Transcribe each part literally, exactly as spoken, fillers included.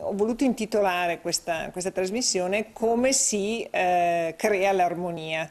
ho voluto intitolare questa, questa trasmissione Come si eh, crea l'armonia.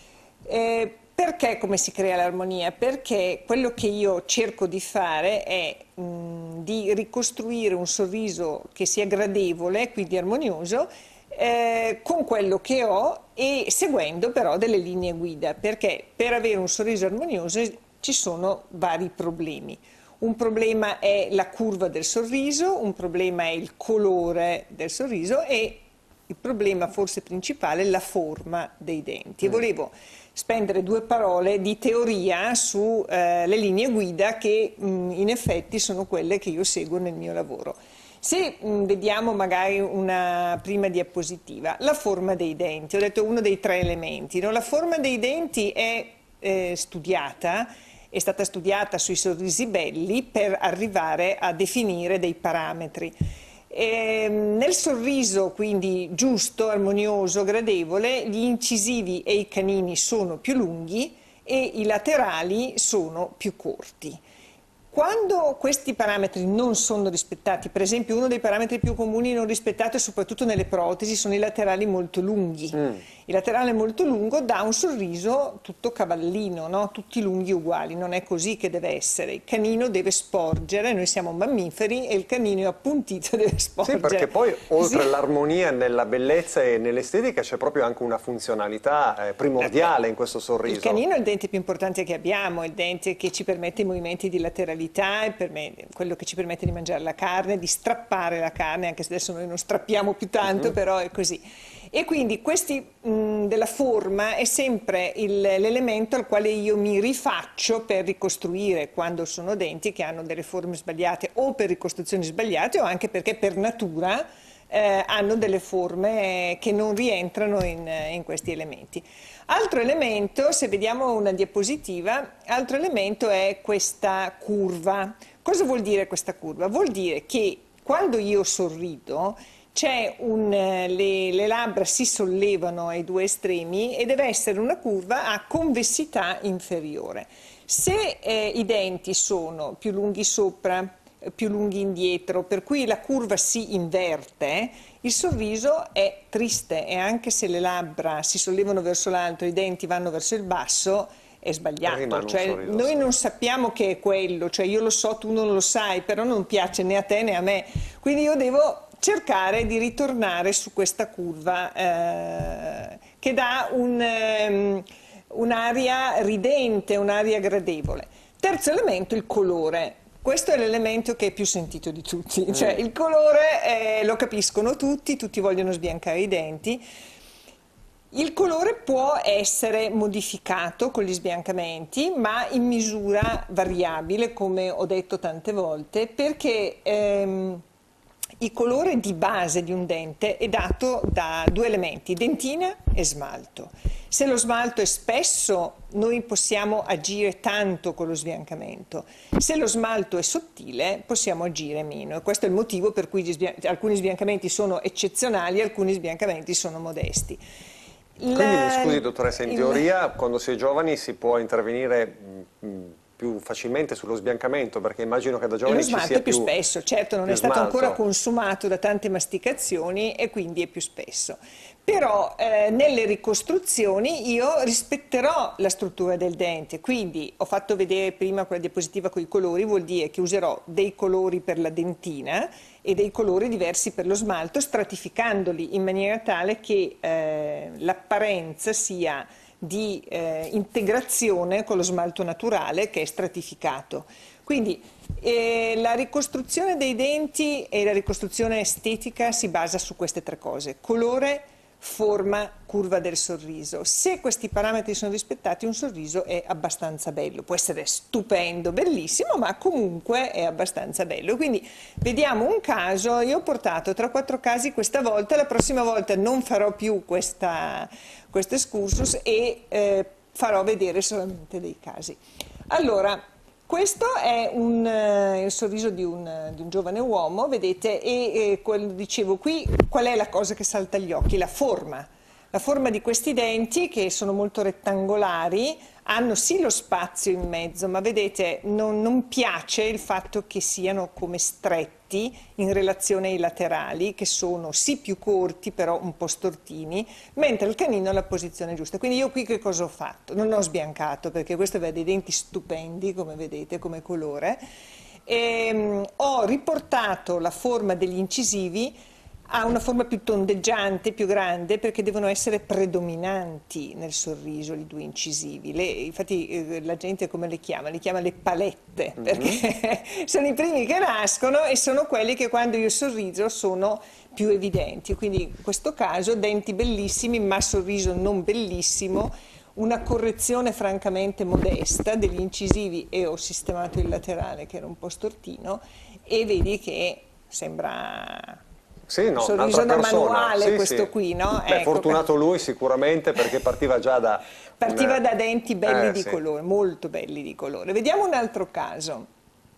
Eh, perché come si crea l'armonia? Perché quello che io cerco di fare è mh, di ricostruire un sorriso che sia gradevole, quindi armonioso, eh, con quello che ho e seguendo però delle linee guida, perché per avere un sorriso armonioso ci sono vari problemi. Un problema è la curva del sorriso, un problema è il colore del sorriso e il problema forse principale è la forma dei denti. E volevo spendere due parole di teoria sulle eh, linee guida che mh, in effetti sono quelle che io seguo nel mio lavoro. Se mh, vediamo magari una prima diapositiva, la forma dei denti, ho detto uno dei tre elementi, no? La forma dei denti è eh, studiata, è stata studiata sui sorrisi belli per arrivare a definire dei parametri. E nel sorriso quindi giusto, armonioso, gradevole, gli incisivi e i canini sono più lunghi e i laterali sono più corti. Quando questi parametri non sono rispettati, per esempio uno dei parametri più comuni non rispettato soprattutto nelle protesi sono i laterali molto lunghi. Mm. Il laterale molto lungo dà un sorriso tutto cavallino, no? Tutti lunghi uguali, non è così che deve essere. Il canino deve sporgere, noi siamo mammiferi e il canino è appuntito deve sporgere. Sì, perché poi oltre sì. all'armonia nella bellezza e nell'estetica c'è proprio anche una funzionalità eh, primordiale in questo sorriso. Il canino è il dente più importante che abbiamo, è il dente che ci permette i movimenti di lateralità, è per me quello che ci permette di mangiare la carne, di strappare la carne, anche se adesso noi non strappiamo più tanto, uh-huh. però è così. E quindi questi mh, della forma è sempre l'elemento al quale io mi rifaccio per ricostruire quando sono denti che hanno delle forme sbagliate o per ricostruzioni sbagliate o anche perché per natura eh, hanno delle forme che non rientrano in, in questi elementi. Altro elemento, se vediamo una diapositiva, altro elemento è questa curva. Cosa vuol dire questa curva? Vuol dire che quando io sorrido c'è un, le, le labbra si sollevano ai due estremi e deve essere una curva a convessità inferiore. Se eh, i denti sono più lunghi sopra, più lunghi indietro, per cui la curva si inverte, il sorriso è triste e anche se le labbra si sollevano verso l'alto e i denti vanno verso il basso, è sbagliato, cioè, sorriso, noi sì. non sappiamo che è quello, cioè io lo so, tu non lo sai, però non piace né a te né a me, quindi io devo cercare di ritornare su questa curva eh, che dà un, um, un'aria ridente, un'aria gradevole. Terzo elemento, il colore. Questo è l'elemento che è più sentito di tutti, cioè il colore eh, lo capiscono tutti, tutti vogliono sbiancare i denti. Il colore può essere modificato con gli sbiancamenti, ma in misura variabile, come ho detto tante volte, perché ehm, il colore di base di un dente è dato da due elementi, dentina e smalto. Se lo smalto è spesso, noi possiamo agire tanto con lo sbiancamento. Se lo smalto è sottile, possiamo agire meno. E questo è il motivo per cui gli sbian- alcuni sbiancamenti sono eccezionali e alcuni sbiancamenti sono modesti. Quindi, La... mi scusi dottoressa, in teoria quando si è giovani si può intervenire mh, più facilmente sullo sbiancamento, perché immagino che da giovani ci sia più... Lo smalto è più spesso, certo non è stato smalto. ancora consumato da tante masticazioni e quindi è più spesso. Però eh, nelle ricostruzioni io rispetterò la struttura del dente, quindi ho fatto vedere prima quella diapositiva con i colori, vuol dire che userò dei colori per la dentina e dei colori diversi per lo smalto, stratificandoli in maniera tale che eh, l'apparenza sia di eh, integrazione con lo smalto naturale che è stratificato. Quindi eh, la ricostruzione dei denti e la ricostruzione estetica si basa su queste tre cose: colore, forma, curva del sorriso. Se questi parametri sono rispettati, un sorriso è abbastanza bello, può essere stupendo, bellissimo, ma comunque è abbastanza bello. Quindi vediamo un caso, io ho portato tre o quattro casi questa volta, la prossima volta non farò più questa, questo excursus e eh, farò vedere solamente dei casi. Allora, questo è un, uh, il sorriso di un, di un giovane uomo, vedete, e, e quel, dicevo qui, qual è la cosa che salta agli occhi? La forma. La forma di questi denti, che sono molto rettangolari, hanno sì lo spazio in mezzo, ma vedete, non, non piace il fatto che siano come stretti. fatti in relazione ai laterali, che sono sì più corti, però un po' stortini, mentre il canino ha la posizione giusta. Quindi io qui che cosa ho fatto? Non ho sbiancato, perché questo aveva dei denti stupendi, come vedete, come colore, e um, ho riportato la forma degli incisivi ha una forma più tondeggiante, più grande, perché devono essere predominanti nel sorriso i due incisivi. Le, infatti eh, la gente come le chiama? Le chiama le palette, mm-hmm. perché sono i primi che nascono e sono quelli che quando io sorriso sono più evidenti. Quindi in questo caso denti bellissimi, ma sorriso non bellissimo, una correzione francamente modesta degli incisivi e ho sistemato il laterale che era un po' stortino e vedi che sembra... Sì, no, sorriso da persona. manuale, sì, questo sì. qui, no? Beh, ecco, fortunato lui sicuramente, perché partiva già da... Partiva un... da denti belli eh, di sì. colore, molto belli di colore. Vediamo un altro caso.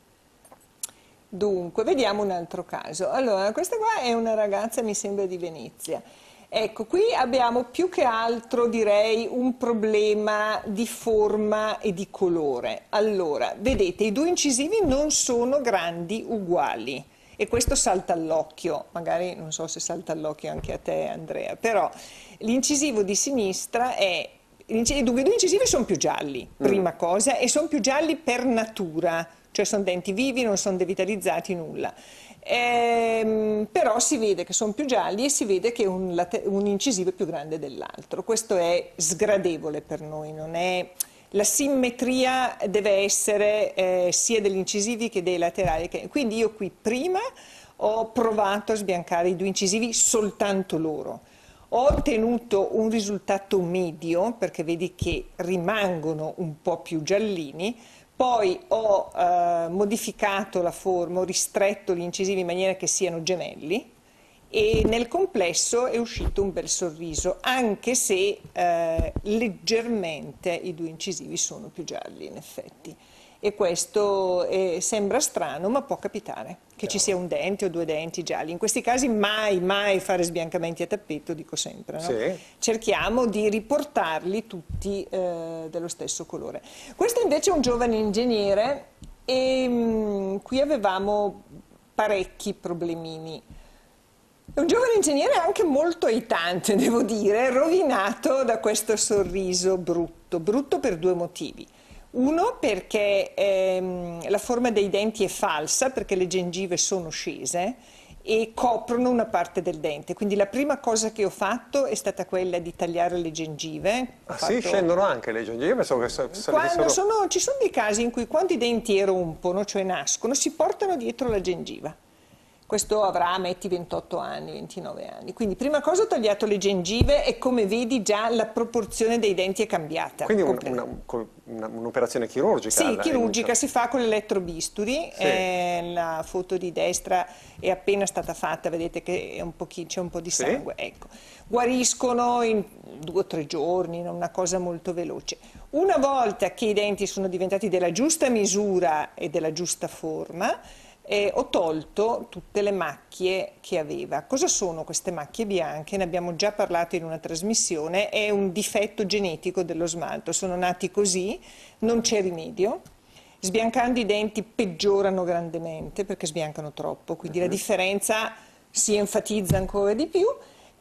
Dunque, vediamo un altro caso. Allora, questa qua è una ragazza, mi sembra di Venezia. Ecco, qui abbiamo più che altro, direi, un problema di forma e di colore. Allora, vedete, i due incisivi non sono grandi uguali. E questo salta all'occhio, magari non so se salta all'occhio anche a te Andrea, però l'incisivo di sinistra è, dunque i due incisivi sono più gialli, prima mm. cosa, e sono più gialli per natura, cioè sono denti vivi, non sono devitalizzati, nulla. Ehm, però si vede che sono più gialli e si vede che un, un incisivo è più grande dell'altro. Questo è sgradevole per noi, non è... La simmetria deve essere eh, sia degli incisivi che dei laterali. Che... Quindi io qui prima ho provato a sbiancare i due incisivi soltanto loro. Ho ottenuto un risultato medio, perché vedi che rimangono un po' più giallini, poi ho eh, modificato la forma, ho ristretto gli incisivi in maniera che siano gemelli, e nel complesso è uscito un bel sorriso, anche se eh, leggermente i due incisivi sono più gialli in effetti. E questo eh, sembra strano, ma può capitare che Chiaro. Ci sia un dente o due denti gialli. In questi casi mai, mai fare sbiancamenti a tappeto, dico sempre, no? Sì. Cerchiamo di riportarli tutti eh, dello stesso colore. Questo invece è un giovane ingegnere e mh, qui avevamo parecchi problemini. È un giovane ingegnere anche molto aitante, devo dire, rovinato da questo sorriso brutto, brutto per due motivi. Uno, perché ehm, la forma dei denti è falsa, perché le gengive sono scese e coprono una parte del dente. Quindi la prima cosa che ho fatto è stata quella di tagliare le gengive. Ah fatto... sì, scendono anche le gengive? So che so, so quando sono... sono, ci sono dei casi in cui quando i denti erompono, cioè nascono, si portano dietro la gengiva. Questo avrà, metti, ventotto anni, ventinove anni. Quindi prima cosa ho tagliato le gengive e come vedi già la proporzione dei denti è cambiata. Quindi un'operazione un chirurgica? Sì, la, chirurgica, si fa con l'elettrobisturi. Sì. Eh, la foto di destra è appena stata fatta, vedete che c'è un po' di sangue. Sì. Ecco. Guariscono in due o tre giorni, una cosa molto veloce. Una volta che i denti sono diventati della giusta misura e della giusta forma, Eh, ho tolto tutte le macchie che aveva. Cosa sono queste macchie bianche? Ne abbiamo già parlato in una trasmissione, è un difetto genetico dello smalto, sono nati così, non c'è rimedio. Sbiancando i denti peggiorano grandemente perché sbiancano troppo, quindi uh-huh. la differenza si enfatizza ancora di più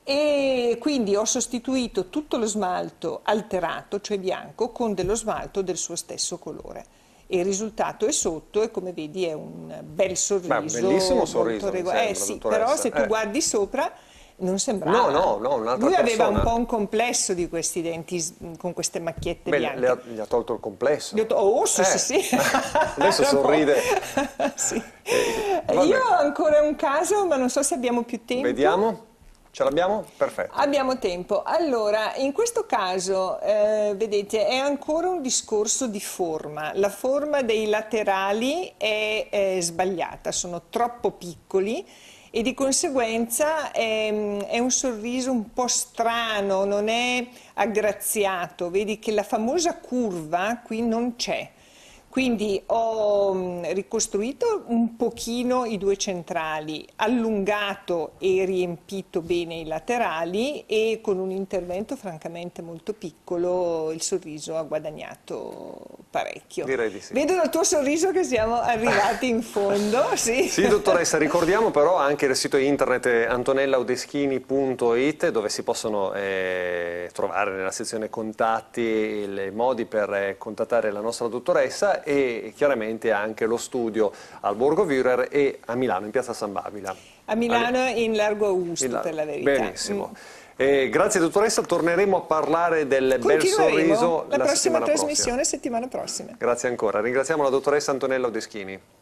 e quindi ho sostituito tutto lo smalto alterato, cioè bianco, con dello smalto del suo stesso colore. E il risultato è sotto e come vedi è un bel sorriso. Beh, bellissimo sorriso, mi sembra, eh sì, però se tu eh. guardi sopra non sembrava. No, no, no, un'altra Lui persona. aveva un po' un complesso di questi denti con queste macchiette Beh, bianche. le ha, gli ha tolto il complesso. To oh, sì, eh. sì, sì. Adesso sorride. Sì. Eh, Io ho ancora un caso, ma non so se abbiamo più tempo. Vediamo. Ce l'abbiamo? Perfetto. Abbiamo tempo. Allora, in questo caso, eh, vedete, è ancora un discorso di forma. La forma dei laterali è, è sbagliata, sono troppo piccoli e di conseguenza è, è un sorriso un po' strano, non è aggraziato. Vedi che la famosa curva qui non c'è. Quindi ho mh, ricostruito un pochino i due centrali, allungato e riempito bene i laterali, e con un intervento francamente molto piccolo il sorriso ha guadagnato parecchio. Direi di sì. Vedo dal tuo sorriso che siamo arrivati in fondo. Sì, sì, dottoressa, ricordiamo però anche il sito internet antonella odeschini punto it, dove si possono eh, trovare nella sezione contatti i modi per eh, contattare la nostra dottoressa, e chiaramente anche lo studio al Borgo Wurer e a Milano in piazza San Babila. A Milano in Largo Augusto, in per la verità. Benissimo. Mm. Eh, grazie dottoressa, torneremo a parlare del bel sorriso la, la prossima settimana trasmissione prossima. settimana prossima. Grazie ancora, ringraziamo la dottoressa Antonella Odeschini.